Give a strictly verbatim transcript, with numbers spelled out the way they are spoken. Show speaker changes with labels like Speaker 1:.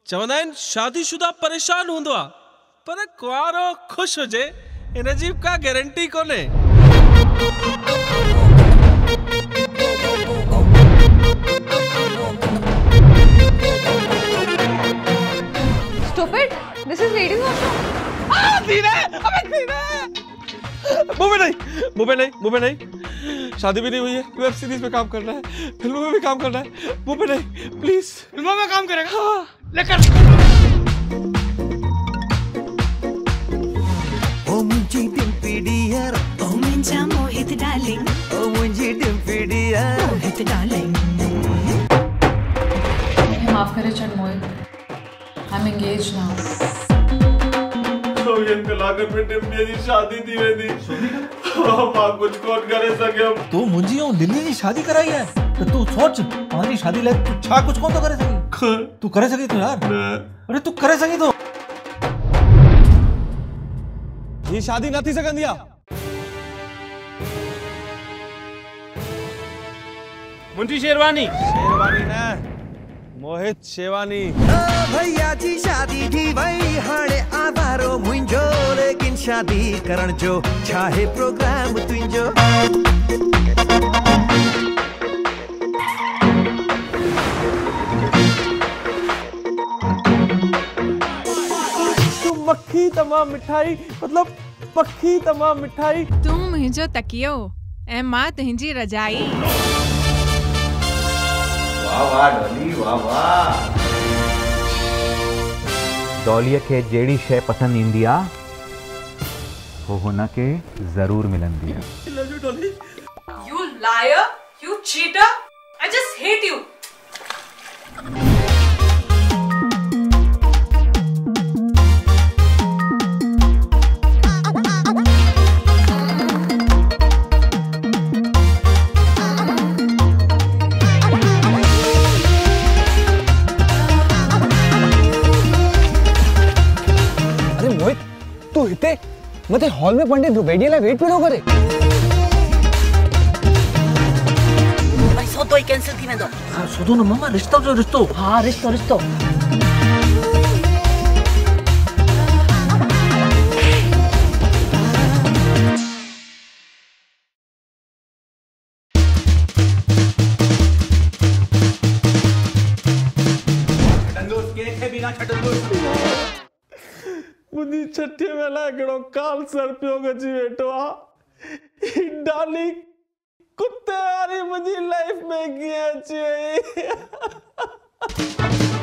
Speaker 1: चवंदा आहिनि शादीशुदा परेशान हूंदो आहे पर कुआरो खुश हुजे इन जी का गारंटी कोने।
Speaker 2: Stupid! This is ladies' washroom.
Speaker 1: Ah, धीरे, अबे धीरे। मुंबई नहीं, मुंबई नहीं, मुंबई नहीं। शादी भी नहीं हुई है, वेब सीरीज में काम करना है, फिल्मों में भी काम करना है। मुंबई नहीं, प्लीज।
Speaker 3: फिल्मों में काम करेगा?
Speaker 1: हाँ।
Speaker 3: लेकर।
Speaker 4: ओ मुझे डिम्पी डियर, ओ मुझे मोहित डार्लिंग, ओ मुझे डिम्पी डियर, मोहित डार्लिंग।
Speaker 2: माफ करे चंद मोहित, I'm engaged now.
Speaker 1: तो ये कलाकार में डिम्पी जी शादी थी वेदी। मां कुछ कौन करे सके हम।
Speaker 5: तू मुंजी और दिल्ली की शादी कराई है तो तू सोच पानी शादी ले तू छा कुछ कौन तो करे सकी। तू करे सकी तो यार। अरे तू करे सकी तो
Speaker 1: ये शादी न थी सकंदिया।
Speaker 3: मुंशी शेरवानी।
Speaker 1: शेरवानी न मोहित शेवानी।
Speaker 4: भैया जी शादी थी वही हाणे आधारो मुंजो लेकिन शादी करण जो चाहे प्रोग्राम तुंजो।
Speaker 1: तू मक्खी तमाम मिठाई मतलब मक्खी तमाम मिठाई।
Speaker 6: तू मुझो तकियो ए मां तुझी रजाई।
Speaker 7: वाह वाह डॉली वाह वाह। डॉलीअ खे जेड़ी शय पसंद ईंदी आ वो हुनखे जरूर मिलंदी आ।
Speaker 6: You liar, you cheater, I just hate you.
Speaker 3: तू हिते मते हॉल में पंडित द्रुवेदी ला वेट पियो करे।
Speaker 8: भाई सो तो ही कैंसिल थी वेंदो।
Speaker 5: हां सुधो न मामा रिश्तो जो रिश्तो।
Speaker 8: हां रिश्तो रिश्तो।
Speaker 7: छटंदोस के थे बिना छटंदोस।
Speaker 1: मुझी छठे वेला एकड़ो काल सर पियो गजी वेठो आ। डाली कुत्ते वारी मुझी लाइफ में किया अची वई।